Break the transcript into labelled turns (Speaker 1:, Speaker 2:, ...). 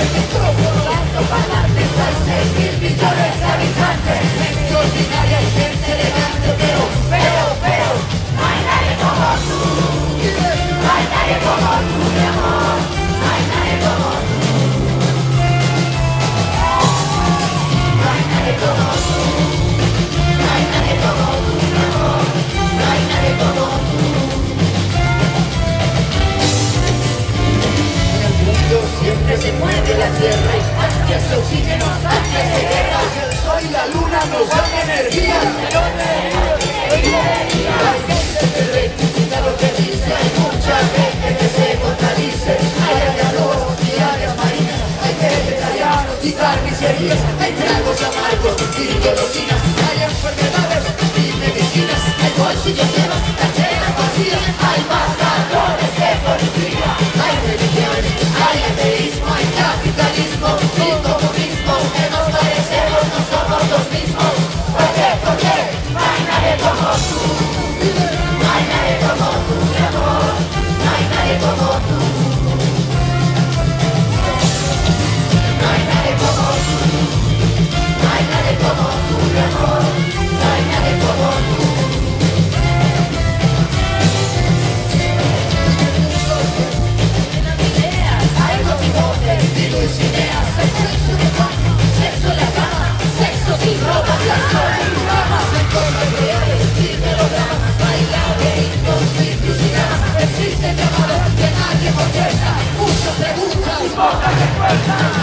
Speaker 1: el micrófono, tanto para darte, hay 6.000 millones de habitantes. Extraordinaria y gente elegante, pero, no hay nadie como tú. No hay nadie como tú, mi amor. No hay nadie como tú. No hay nadie como tú. No hay nadie como tú, mi amor. No hay nadie como tú. Siempre se mueve la tierra y antes de oxígeno, antes de guerra. El sol y la luna nos dan energía. La gente que rectifica lo que dice, hay mucha gente que se contradice. Hay aviadores y áreas marinas, hay vegetarianos y carnicerías, hay tragos amargos y golosinas, hay enfermedades y medicinas, hay bolsillos llenos, carteras vacías, hay matadores de policía, hay religiones, hay ateísmo, hay capitalismo y comunismo, que nos parecemos, no somos los mismos. ¿Por qué? No hay nadie como tú. No hay nadie como tú, mi amor. No hay nadie como tú. No hay nadie como tú. No hay nadie como tú, mi amor. No hay nadie como tú. Hay motivos, estilo y cineas. Hay sexo en el baño, sexo en la cama, sexo sin ropa, sexo sin ramas. Hay cosas reales y melodramas, bailable y con simplicidad. Existen llamadas que nadie contesta, muchos preguntan y pocas respuestas.